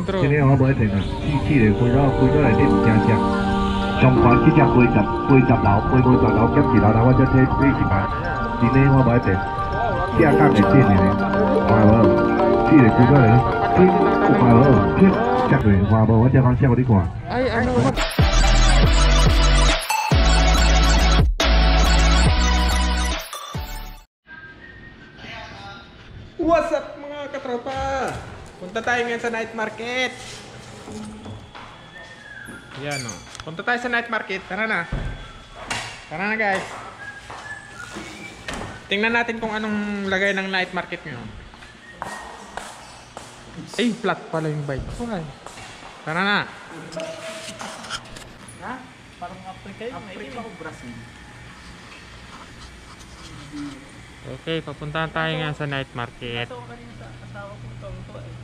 今天我冇一定啊，黐嚟配咗嚟啲唔正正，仲講只只80樓，80樓急住樓，但我只睇呢時間，今天我冇一定，啲阿家嚟先嚟，話喎，黐嚟配咗嚟，話喎，貼嚟話喎，我只講先我呢個。 Ay, ano? What's up mga katropa? Punta tayo ngayon sa night market. Yan o. Punta tayo sa night market. Tara na. Tara na guys. Tingnan natin kung anong lagay ng night market ngayon. Ay, flat pala yung bike. Okay. Tara na. Ha? Parang Africa yun. Africa o Brazil? Okay, papuntahan tayo nga sa night market. Ito kanina sa asawa ko ito eh.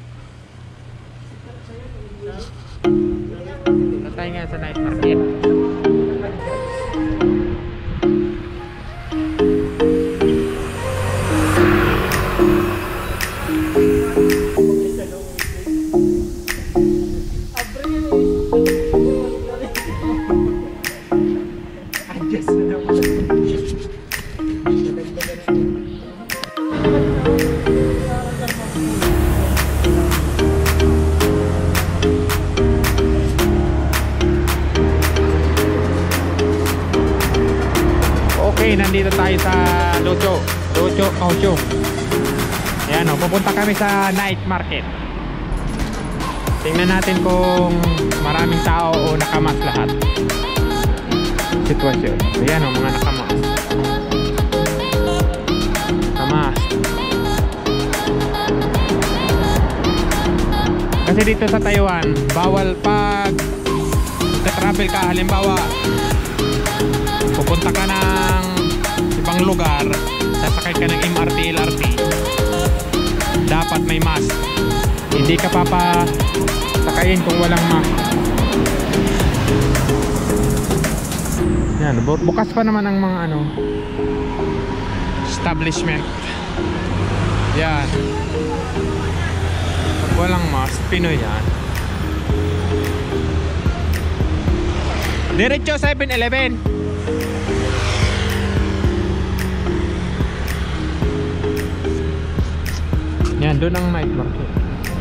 Punta tayo nga sa night market. Okay, nandito tayo sa Lucho Kaohsiung. Ayan o, pupunta kami sa night market. Tingnan natin kung maraming tao o nakamas lahat. Sitwasyon. Ayan o, mga nakamas. Nakamas. Kasi dito sa Taiwan, bawal pag travel ka, halimbawa pupunta ka ng ibang lugar, sasakay ka ng MRT, LRT, dapat may mask. Hindi ka papasakayin kung walang mask. Yan, bukas pa naman ang mga establishment. Yan. Pag walang mask, Pinoy yan. Diretso 7-Eleven. Yan, doon ang night market.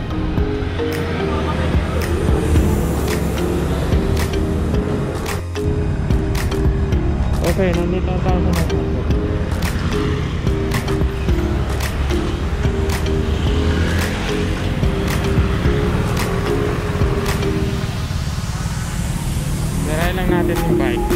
Okay, nandito na tayo sa night market. Niray lang natin yung bike.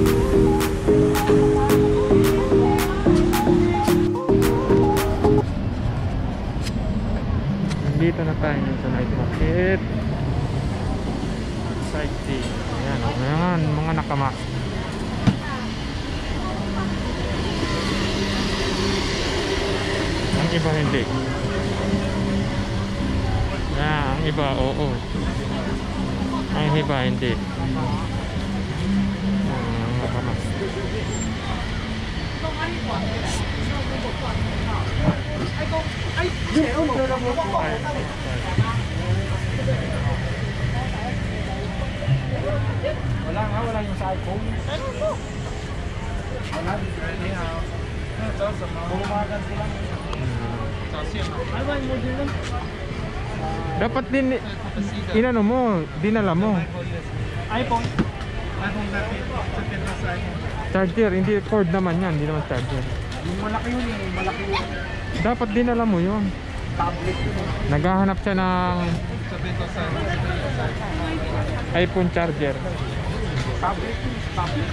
Dito na tayo sa night market. Sightseeing. Ayan o, ayan, mga nakamak. Ang iba hindi. Ayan, ang iba oo. Ang iba hindi. Ayan, ang nakamak. Wala yung sa iPhone. Wala. Bumagan sila. Ano ba yung model lang? Dapat din inano mo, dinala mo. iPhone 13. Charger, hindi cord naman yan, hindi naman charger. Yung malaki yun eh, malaki yun. Dapat dinala mo yun. Tablet yun. Naghahanap siya ng iPhone charger. Tablet yun, tablet.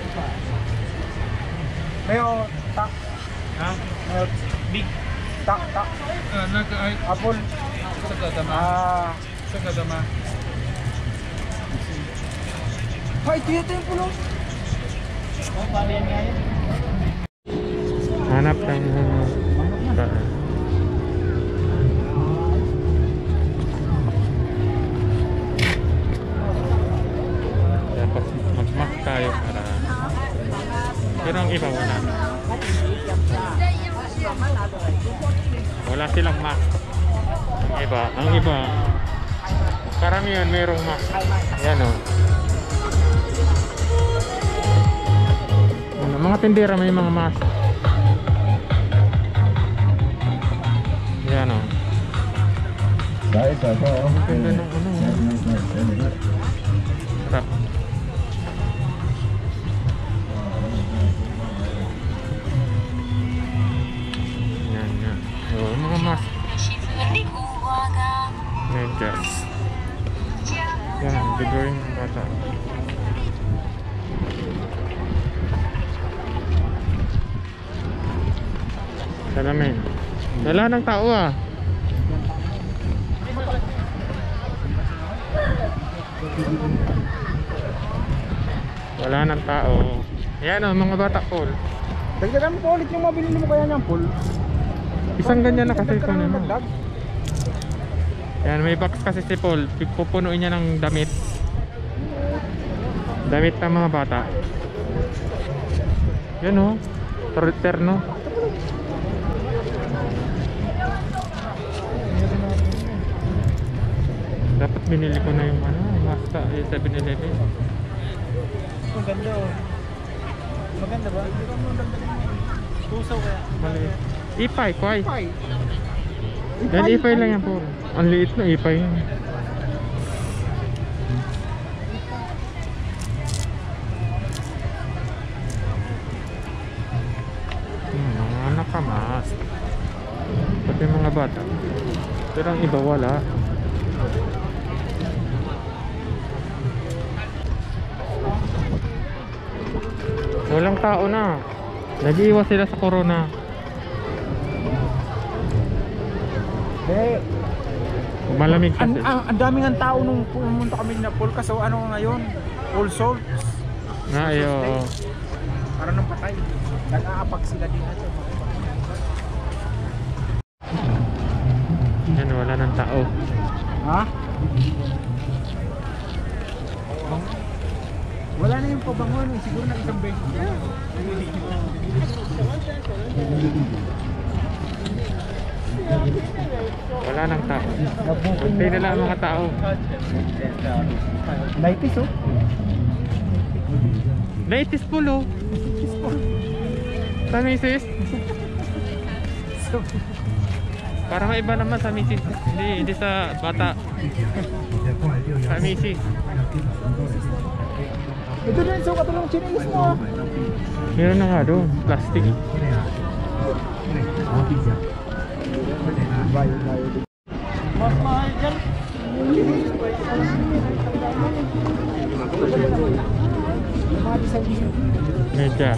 Mayo, tak. Ha? Mayo, Big. tak. Apple. Sa kadama. Sa kadama. Ay, ito yung pulo. Oh, pala yan nga yan. Hanap ng dapat mag-mask tayo para, pero ang iba wala. Wala silang mask. Ang iba lang yun, merong mask. Yan o. Mga tindera may mga mask. Yan o. Ganda ng ano. Sarap. Yan, yan. O, mga mask. Medyas. Yan, bigawin ng bata. Salamin. Wala ng tao ah. Wala ng tao. Yan o, mga bata Paul. Dagdagan mo pa ulit yung mabili mo kaya niyang Paul. Isang ganyan na kasi ito Dagdagan naman. ng dagdag. Yan, may box kasi si Paul. Pupunuin niya ng damit. Damit ng mga bata. Yan o, terno. Dapat binili ko na yung ano, Mazda 7-Eleven. Ang ganda oh. Maganda ba? Tusaw kaya. Maliit. Ipay, kway. Ipay. Yan, ipay lang yan po. Ang liit na ipay yan. Mga nakamas. Pati mga bata. Pero ang iba wala. Walang tao na. Nag-iwas sila sa corona. Malamig kasi. Ang daming ang tao nung pumunta kami na Paul kasi ano ngayon? All Souls. Nga ayo. Para nang patay. Nag-aapag sila din natin. Yan, wala ng tao. Ha? Wala na yung pabangon, siguro na isang beses. Wala ng tao. Kunti na lang ang mga tao. Laitis oh. Latest pulo. Sa misis. Para maiba naman sa misis. Hindi sa bata. Sa misis. Ito din so katulong chinelis mo. Meron na nga doon. Plastic. Mas mahal dyan. Media.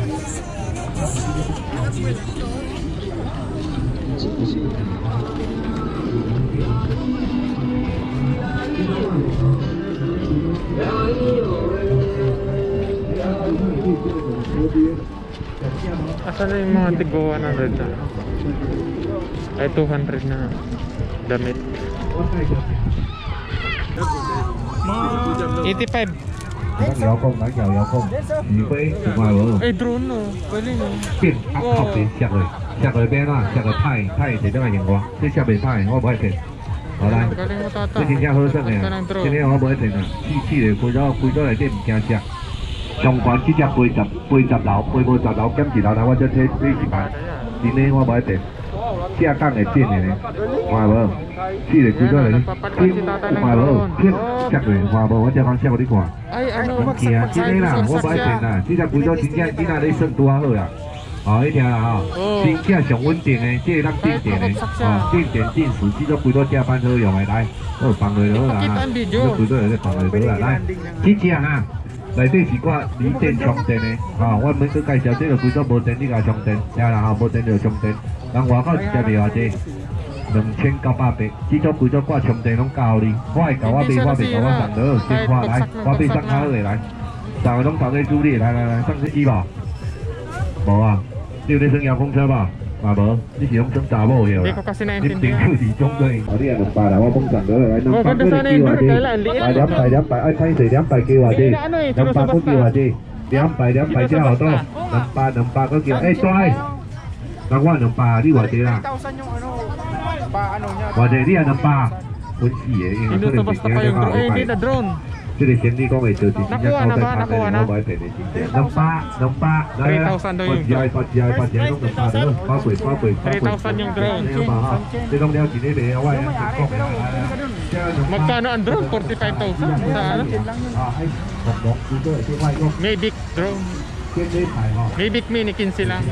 Asan na yung mga tigo 100 na? Ay 200 na damit. 85. 有功，有有功，余輝同埋喎， Ay drone no. Pwede no. 變壓合嘅石嚟，石嚟邊啦，石嚟派地點嘅熒光，即石未派，我唔可以停。好啦， Galing mo tata. 你真正好食嘅 Basta ng， 今 drone. 日我唔可以停啊，次嚟攰咗嚟啲唔驚食。上關只只80樓，80無10樓減2樓，但我只睇20萬，今日我唔可以停。下降嘅變嘅咧，話無，次嚟攰咗嚟，話無，偏石嚟，話無，我只講石嗰啲話。 Ay ano. 唔驚啊，今日啦，我唔可以停啦，只只攰咗真正今仔你算拄好啦。哦，你聽啦吼，真正上穩定嘅，即係咱定點嘅，哦，定點定時，只咗攰咗加班好用嘅，來，我放落咗啦，我攰咗嚟放落咗啦，來，只隻啊，內底是掛鋰電充電嘅，哦，我每個介紹這個攰咗無電你個充電，聽啦吼，無電就充電，人外口一隻賣偌濟，2900，只咗攰咗掛充電攏教你，我係教我俾我上到，先話來，我俾上下嚟來，上個攏頭嘅助理，來，上次醫吧，冇啊。 你有咧升遙控車吧？嘛無，你是用升查某嘅啦。 Hindi ko kasi 你頂 naintindihan. 住是中對。我啲人200啦，我捧上咗嚟，200 Maganda 嗰 sana 啲 yung 叫 burger, 或者， kailan liit. 200，哎，睇死200叫或者，200嗰叫或者，200叫好多，200嗰叫，哎，對，嗱我200你或者啦， 1,000 yung ano, pa ano niya. 或者你係200， 本事嘅，因為 Hindi 可 to 能 basta pa yung drone. Eh, hindi na drone. 即係先呢講嘅就直接一交低拍嘅，我買平你點嘅，600，八隻都咁拍到，包攰。 3,000 yung drone. 你當你有錢你哋有威啊，直覺啊， Magkano ang drone? 45,000 sa ano? 落見到係啲威咯， Mavic drone. 驚呢排嗬， Mavic Mini 15 lang.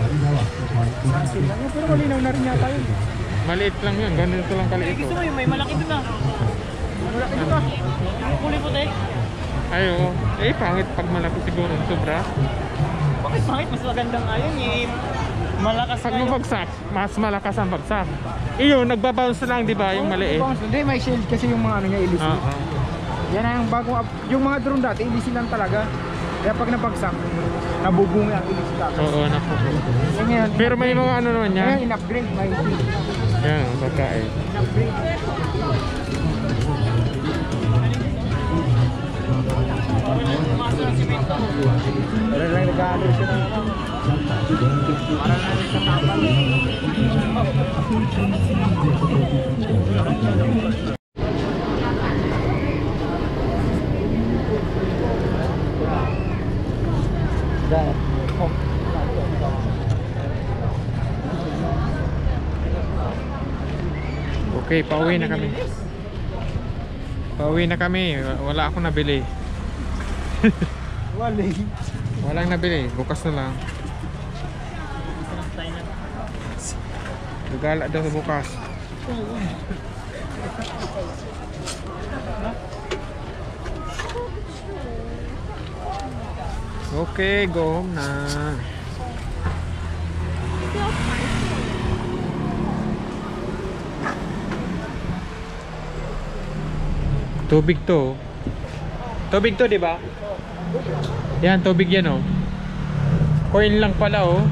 Pero malinaw na rin yata yun. Maliit lang yun. Ganito lang kaliit. Gusto mo yung may malaki doon ah. Malaki doon ah. Ang kulay puti. Ay, oo. Eh, pangit pag malaki siguro. Sobra. Bakit pangit? Mas maganda nga yun eh. Malakas Pag nga yun. mabagsak, mas malakas ang bagsak. Iyon, nagbabounce lang, di ba? Yung maliit. Hindi, may shield kasi yung mga ano niya, ilisi. Oo. Yan ang bagong yung mga drone dati, ilisi lang talaga. Kaya pag nabagsak, nabubungi ang ilisi dati. Oo, naku. Eh, ngayon, Pero may mga ano naman ngayon, yan. in-upgrade. May shield. Yan, pagkain. In-upgrade. Para lang nag-aaral siya ng ano. Para lang sa tapal. Okay, pauwi na kami. Pauwi na kami. Wala akong nabili. Wali. Walang nabili. Bukas na lang. Gagala daw sa bukas. Okay, go home na. Tubig to. Tubig to, di ba? Yan, tubig yan, oh. Coin lang pala, oh.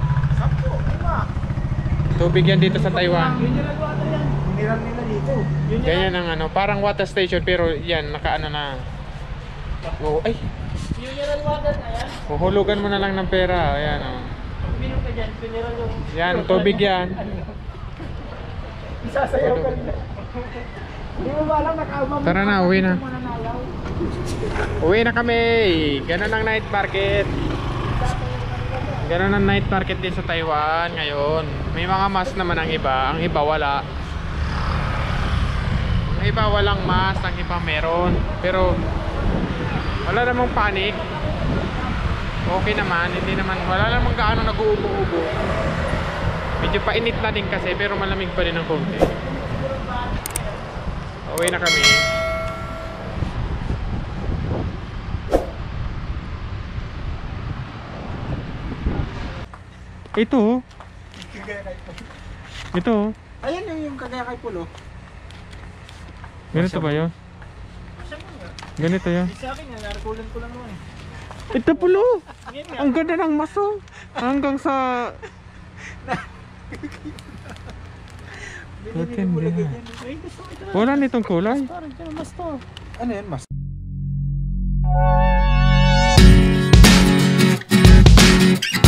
Tubig yan dito sa Taiwan. Hiniram nila dito. Ganyan ang ano, parang water station pero yan, nakaano na. Oh, ay. Mineral water na yan. Huhulugan mo na lang ng pera. Ayan, oh. Minom ka dyan, mineral yung... Yan, tubig yan. Isasayaw ka nila. Hindi mo ba alam, nakaumam. Tara na, uwi na. Uwi na kami. Ganun ang night market. Ganun ang night market din sa Taiwan ngayon. May mga mask naman ang iba. Ang iba wala. Ang iba walang mask, ang iba meron. Pero wala namang panic. Okay naman, hindi naman, wala namang gaano nag-uubo-ubo. Medyo painit na din kasi pero malamig pa rin ng konti. Uwi na kami. Ito. Ito. Ayan yung kagaya kay Pulo. Ganito ba yun? Ganito yun. Sa akin, narkulan ko lang naman. Ito pulo. Ang ganda ng maso. Hanggang sa... Wala nitong kulay. Parang dyan, mas to. Ano yan, mas?